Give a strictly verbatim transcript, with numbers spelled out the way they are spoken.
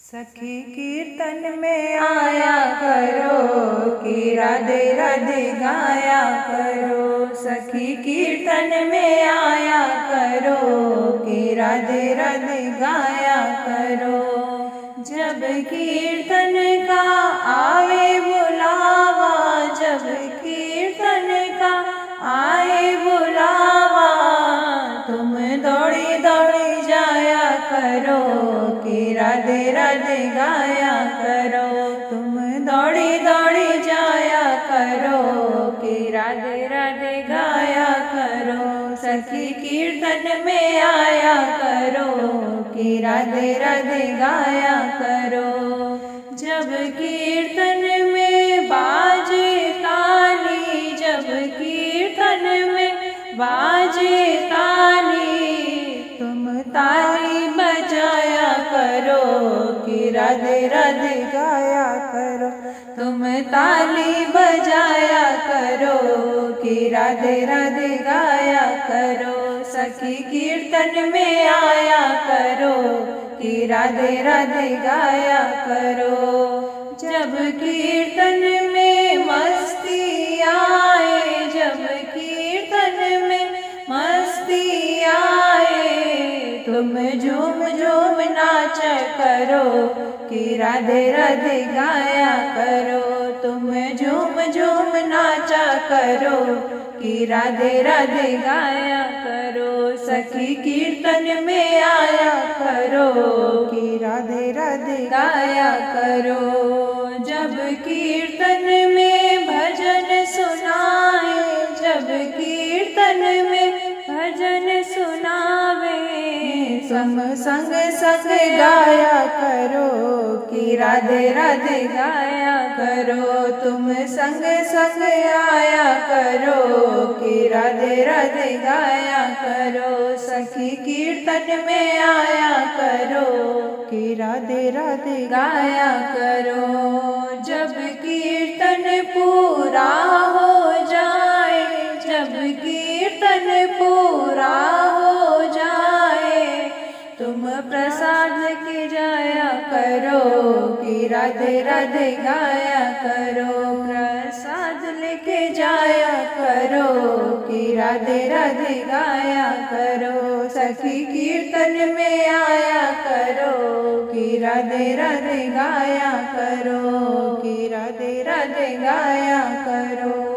सखी कीर्तन में आया करो कि राधे राधे गाया करो। सखी कीर्तन में आया करो कि राधे राधे गाया करो। जब कीर्तन का आए बुलावा, जब कीर्तन का आए बुलावा, तुम दौड़ी दौड़ी जाया करो कि राधे राधे गाया करो। तुम दौड़ी दौड़ी जाया करो कि राधे राधे गाया करो। सखी कीर्तन में आया करो कि राधे राधे गाया करो। जब कीर्तन में बाजे ताली, जब कीर्तन में बाजे ताली, तुम ताली बजाया करो कि राधे राधे गाया करो। तुम ताली बजाया करो कि राधे राधे गाया करो। सखी कीर्तन में आया करो कि राधे राधे गाया करो। जब कीर्तन में मस्ती आए, जब कीर्तन में मस्ती आए, तुम झूम झूम नाच करो कि राधे राधे गाया करो। तुम झूम झूम नाचा करो कि राधे राधे गाया करो। सखी कीर्तन में आया करो कि राधे राधे गाया करो। जब कीर्तन में भजन सुनाए, जब कीर्तन में भजन सुनावे, सम संग संग गाया करो कि राधे राधे गाया करो। तुम संग संग आया करो कि राधे राधे गाया करो। सखी कीर्तन में आया करो कि राधे राधे गाया करो। जब कीर्तन पूरा हो जाए, जब कीर्तन पूरा हो जाए, तुम प्रसाद के जाया करो कि राधे राधे गाया करो। प्रसाद लेके जाया करो कि राधे राधे गाया करो। सखी कीर्तन में आया करो कि राधे राधे गाया करो कि राधे राधे गाया करो।